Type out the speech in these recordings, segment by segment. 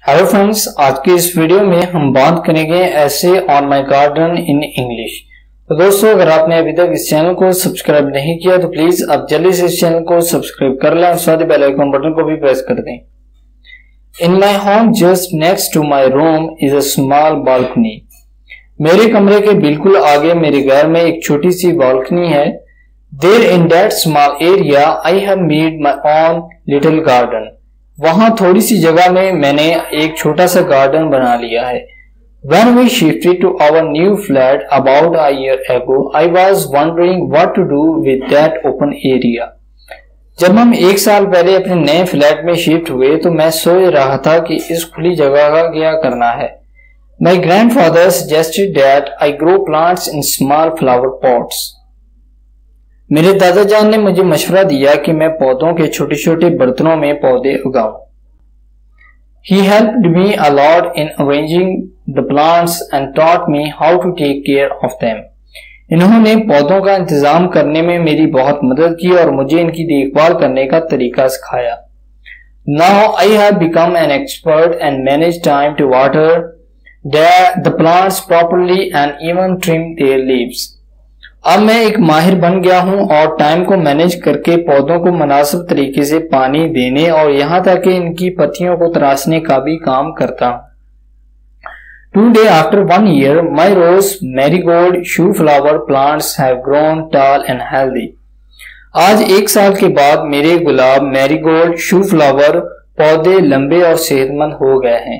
Hello friends, आज की इस वीडियो में हम बात करेंगे essay on my garden in English. तो दोस्तों, अगर आपने अभी तक इस चैनल को सब्सक्राइब नहीं किया तो प्लीज आप जल्दी से इस चैनल को सब्सक्राइब कर लें और साथ ही बेल आइकन बटन को भी प्रेस कर दें। In my home just next to my room is a small balcony. मेरे कमरे के बिल्कुल आगे मेरे घर में एक छोटी सी बालकनी है। There in that small area I have made my own little garden. वहां थोड़ी सी जगह में मैंने एक छोटा सा गार्डन बना लिया है। When we shifted to our new flat about a year ago, I was wondering what to do with that open area. जब हम एक साल पहले अपने नए फ्लैट में शिफ्ट हुए तो मैं सोच रहा था कि इस खुली जगह का क्या करना है। My grandfather suggested that I grow plants in small flower pots. मेरे दादाजान ने मुझे मशवरा दिया कि मैं पौधों के छोटे छोटे बर्तनों में पौधे उगाऊं। He helped me a lot in arranging the plants and taught me how to take care of them. इन्होंने पौधों का इंतजाम करने में मेरी बहुत मदद की और मुझे इनकी देखभाल करने का तरीका सिखाया। Now I have become an expert and manage time to water the plants properly and even trim their leaves. अब मैं एक माहिर बन गया हूं और टाइम को मैनेज करके पौधों को मुनासिब तरीके से पानी देने और यहां तक कि इनकी पत्तियों को तराशने का भी काम करता हूं। Today, after 1 year, my rose, marigold, shoe flower plants have grown tall and healthy. आज एक साल के बाद मेरे गुलाब, मैरीगोल्ड, शू फ्लावर पौधे लंबे और सेहतमंद हो गए हैं।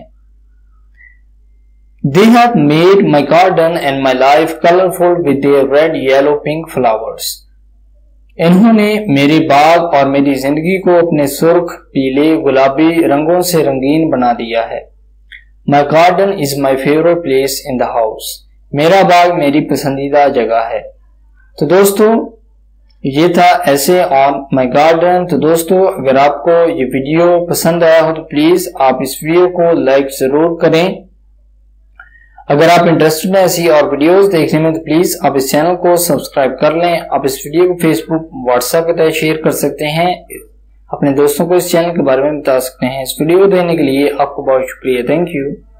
They have made my garden and my life colorful with their red, yellow, pink flowers. इन्होंने मेरे बाग और मेरी जिंदगी को अपने सुर्ख, पीले, गुलाबी रंगों से रंगीन बना दिया है। My garden is my favorite place in the house. मेरा बाग मेरी पसंदीदा जगह है। तो दोस्तों, ये था ऐसे ऑन माई गार्डन। तो दोस्तों, अगर आपको ये वीडियो पसंद आया हो तो प्लीज आप इस वीडियो को लाइक जरूर करें। अगर आप इंटरेस्टेड हैं ऐसी और वीडियोस देखने में तो प्लीज आप इस चैनल को सब्सक्राइब कर लें। आप इस वीडियो को फेसबुक, व्हाट्सएप के तहत शेयर कर सकते हैं। अपने दोस्तों को इस चैनल के बारे में बता सकते हैं। इस वीडियो को देखने के लिए आपको बहुत शुक्रिया। Thank you.